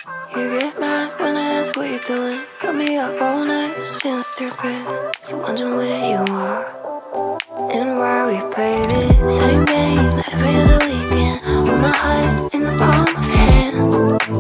You get mad when I ask what you're doing. Got me up all night, just feeling stupid. For wondering where you are and why we played it. Same game every other weekend, with my heart in the palm of your hand.